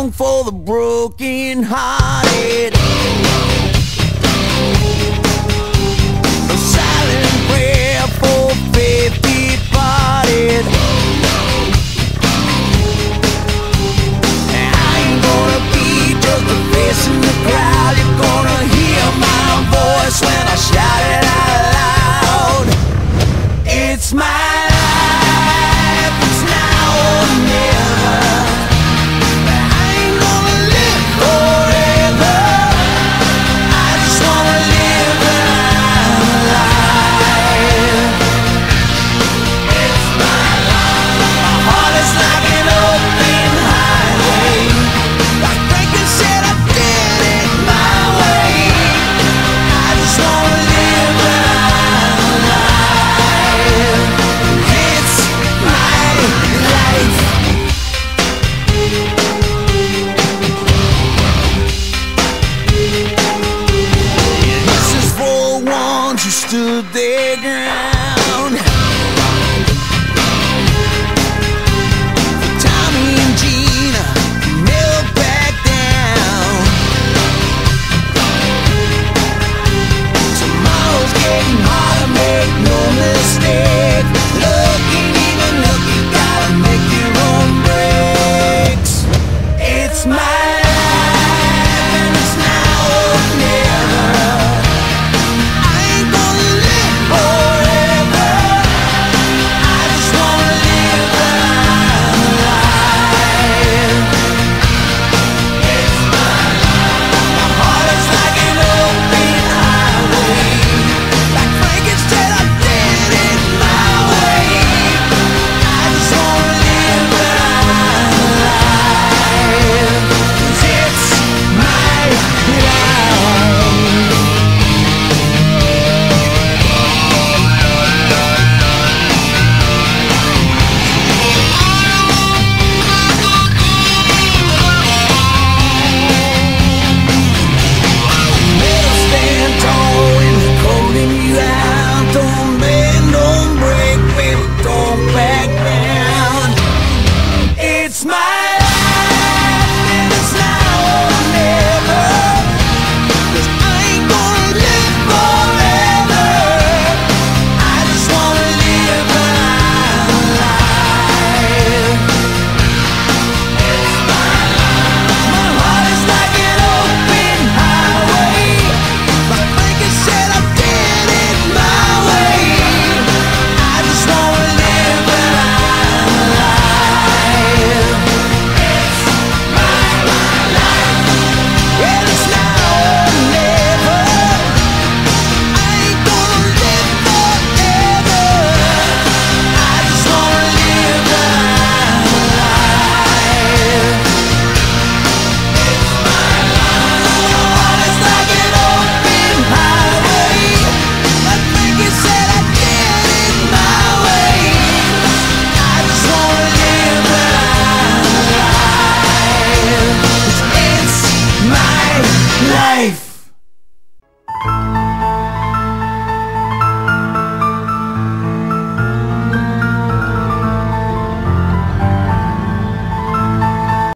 song for the broken hearted, a silent prayer for faith departed. I ain't gonna be just a face in the crowd. You're gonna hear my voice when I shout it out loud. It's my life, it's now or never. I ain't gonna live forever. I just wanna live when I'm alive. It's my life. My heart is like an open highway. Like Franklin said, I did it my way. I just wanna live when I'm alive. It's my life. This is for ones who stood